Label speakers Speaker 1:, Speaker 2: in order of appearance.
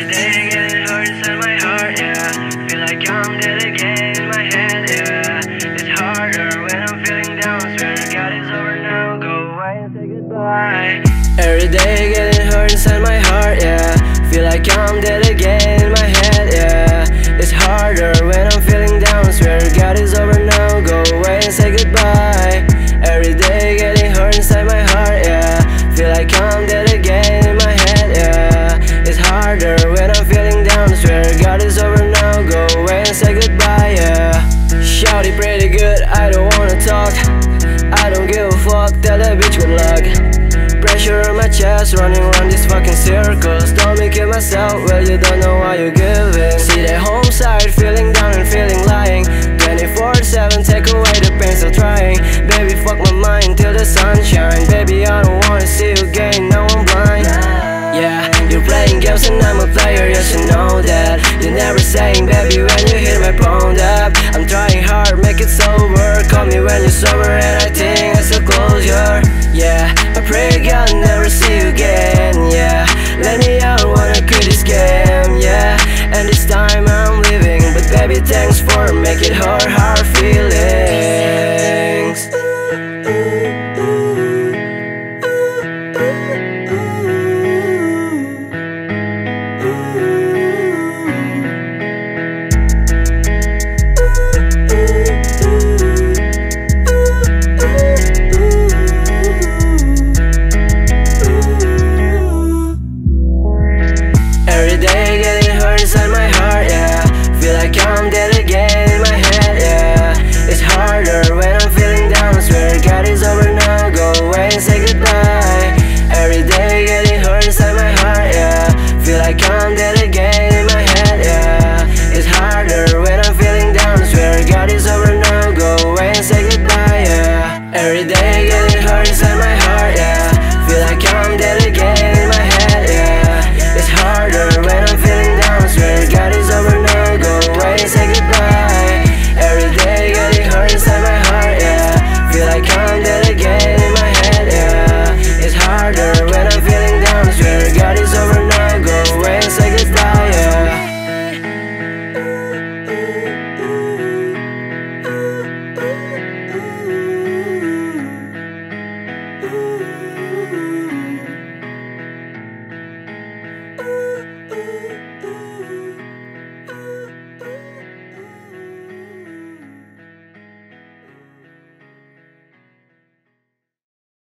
Speaker 1: Every day getting hurt inside my heart, yeah. Feel like I'm dead again in my head, yeah. It's harder when I'm feeling down. Swear to God it's over now, go away and say goodbye. Every day getting hurt inside my heart, yeah. Feel like I'm dead again in my head, yeah. It's harder when I'm feeling down. Swear to God it's over now, go away and say goodbye. Every day getting hurt inside my heart, yeah. Feel like I'm dead again in my head, yeah. It's harder when I'm feeling down. Swear to God it's over now, go away and say goodbye, yeah. Shouty pretty good, I don't wanna talk. I don't give a fuck, tell that bitch good luck. Pressure on my chest, running around these fucking circles. Don't make it myself, well you don't know why you're giving. See that home side, feeling down and feeling lying. 24/7, take away the pain, still trying. Baby, fuck my mind till the sun shine. Baby, I don't wanna see you again, now I'm blind. Yeah, you're playing games and I'm a player, yes you know that. You're never saying baby when you hit my phone up. I'm trying hard, make it sober. Call me when you're sober and I take